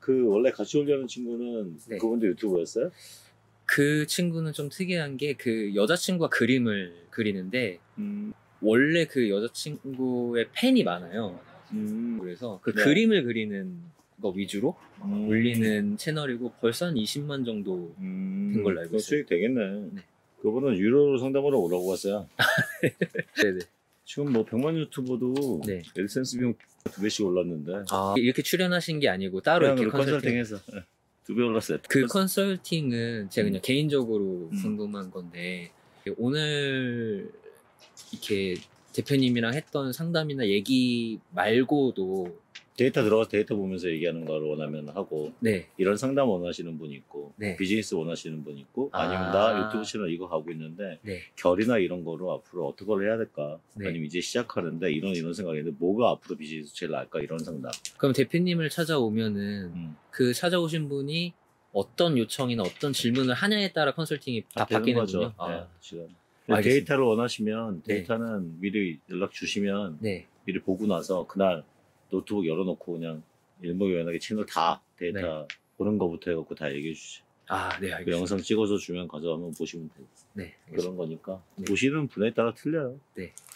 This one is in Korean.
그 원래 같이 올려는 친구는 네. 그분도 유튜버였어요? 그 친구는 좀 특이한 게 그 여자친구가 그림을 그리는데 원래 그 여자친구의 팬이 많아요. 그래서 그 네. 그림을 그리는 거 위주로 올리는 채널이고 벌써 한 20만 정도 된 걸로 알고 있어요. 수익 되겠네. 네. 그분은 유료로 상담으로 오라고 왔어요. 네네. 지금 뭐 100만 유튜버도 네. 엘센스 비용 2배씩 올랐는데 이렇게 출연하신 게 아니고 따로 그냥 이렇게 컨설팅해서 2배 올랐어요. 그 컨설팅은 제가 그냥 개인적으로 음. 궁금한 건데 오늘 이렇게 대표님이랑 했던 상담이나 얘기 말고도 데이터 들어가서 데이터 보면서 얘기하는 걸 원하면 하고 네. 이런 상담 원하시는 분이 있고 네. 비즈니스 원하시는 분이 있고 아. 아니면 나 유튜브 채널 이거 하고 있는데 네. 결이나 이런 거로 앞으로 어떻게 해야 될까 네. 아니면 이제 시작하는데 이런 생각이 있는데 뭐가 앞으로 비즈니스 제일 나을까 이런 상담. 그럼 대표님을 찾아오면은 그 찾아오신 분이 어떤 요청이나 어떤 질문을 하냐에 따라 컨설팅이 다 바뀌는군요. 네, 지금 알겠습니다. 데이터를 원하시면 네. 데이터는 미리 연락 주시면 네. 미리 보고 나서 그날 노트북 열어놓고 그냥 일목요연하게 채널 다 데이터 보는 거부터 해갖고 다 얘기해 주시죠. 네, 그 알겠습니다. 영상 찍어서 주면 가져가면 보시면 돼요. 네, 알겠습니다. 그런 거니까 네. 보시는 분에 따라 틀려요. 네.